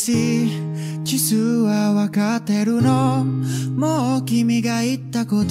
しい実はわかってるの、もう君が言ったこと。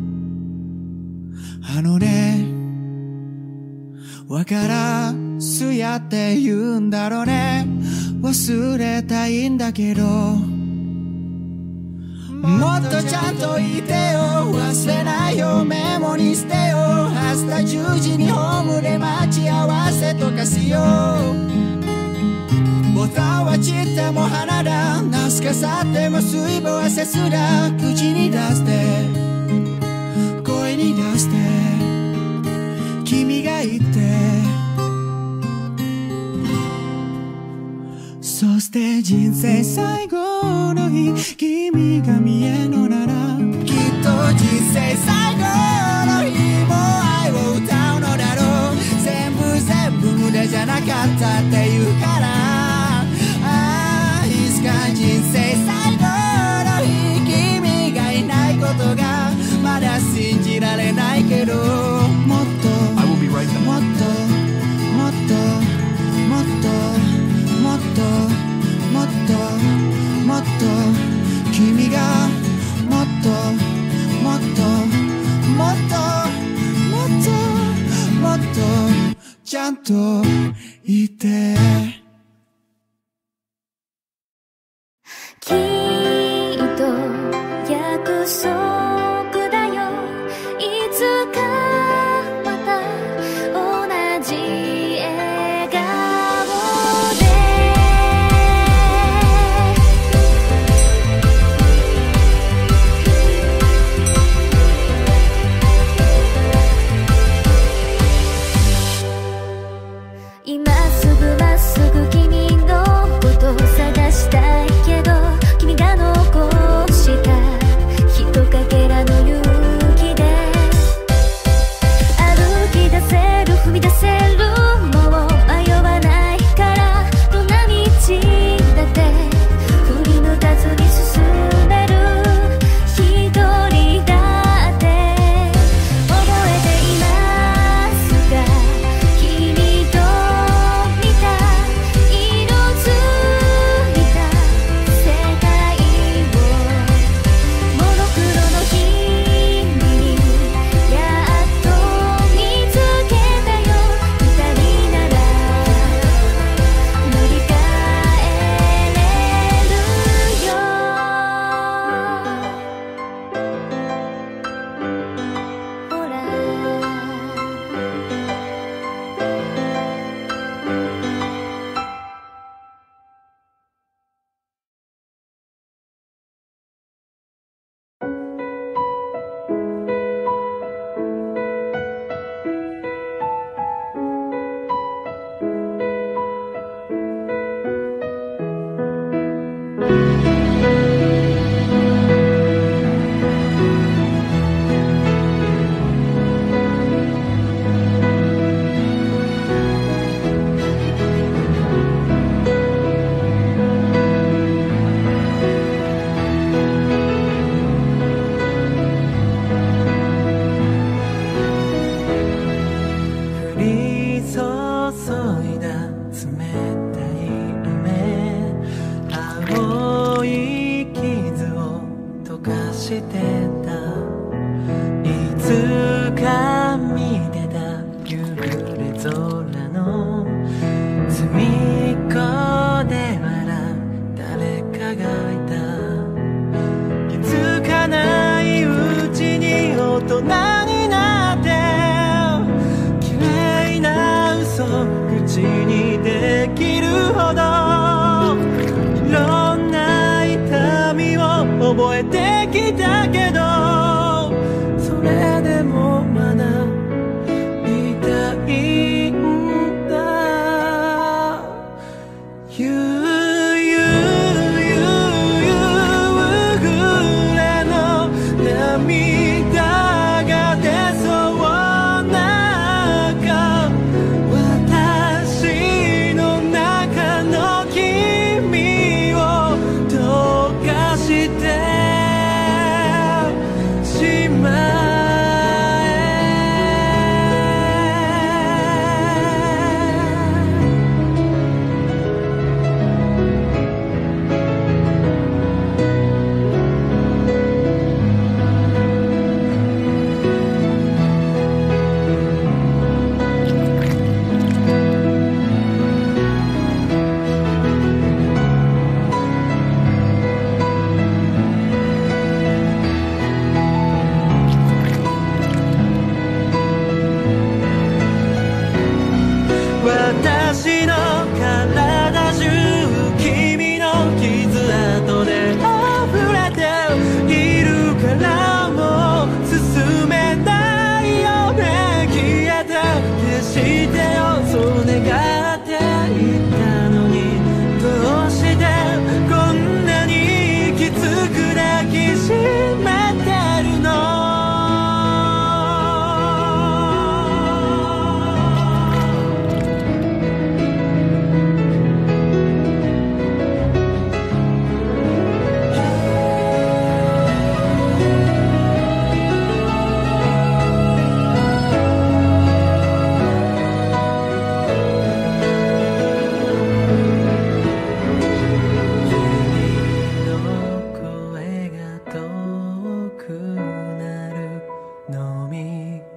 わからすやって言うんだろうね。忘れたいんだけど、もっとちゃんと言ってよ。忘れないよ、メモにしてよ。明日10時にホームで待ち合わせとかしよう。ボタンは散っても花だ、ナスかさっても水分汗すら口に出して、声に出して、君が言って、そして人生最後の日、君が見えのなら、きっと人生最後の日も愛を歌うのだろう。全部無駄じゃなかったって言うから、いつか人生最後の日、君がいないことがまだ信じられないけど、もっともっともっともっともっともっともっと君がもっともっともっともっともっとちゃんと言って、 きっと約束だよ、いつかまた同じ笑顔で。今すぐまっすぐ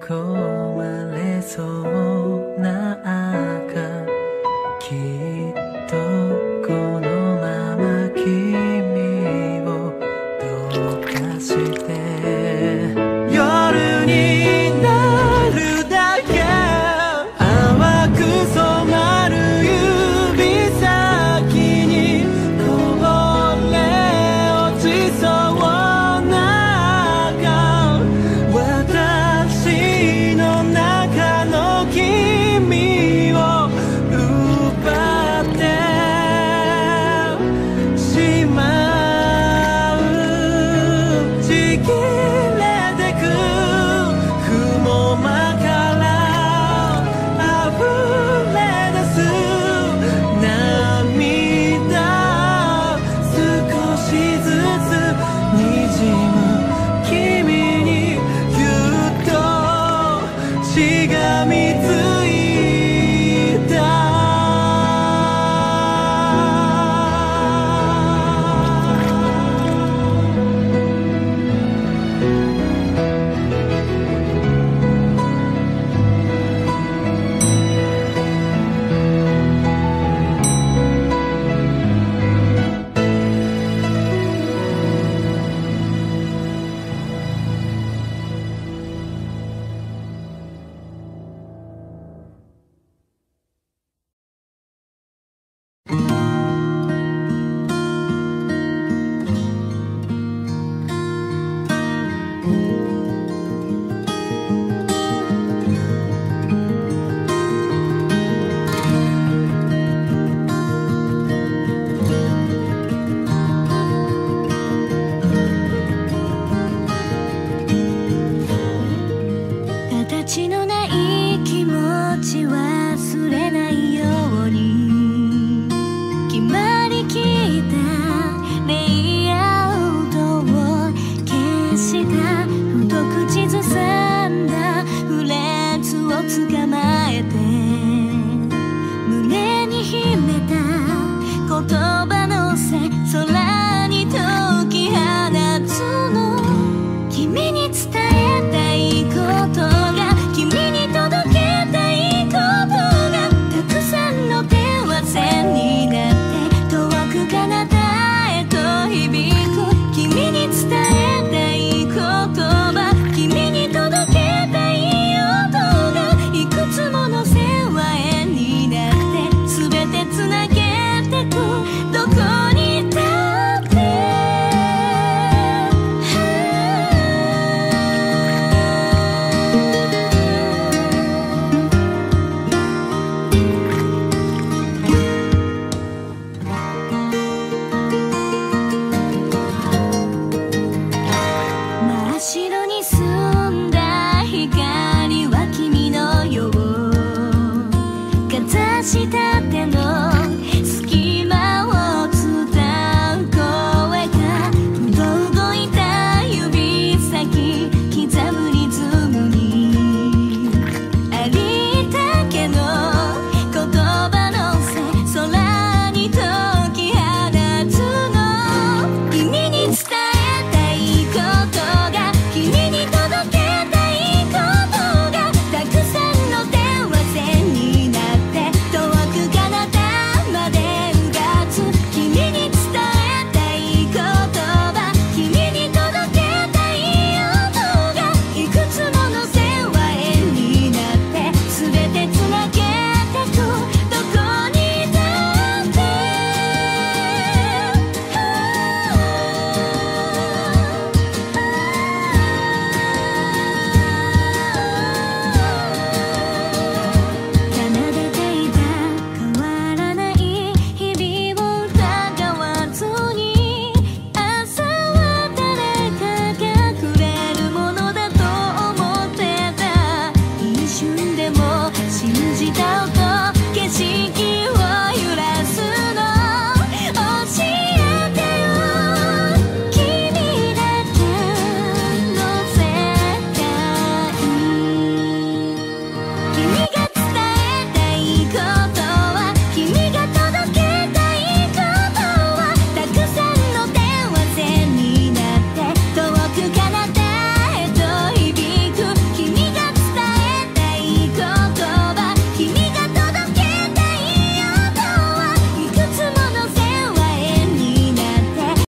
込まれそうな赤、きっとこのまま君をどうかして夜になるだけ淡く染まる指先にこぼれ落ちそうな赤、私の中の君を奪ってしまう、ちぎれてく雲間から溢れ出す涙、少しずつにじむ君にぎゅっとしがみついた。 形の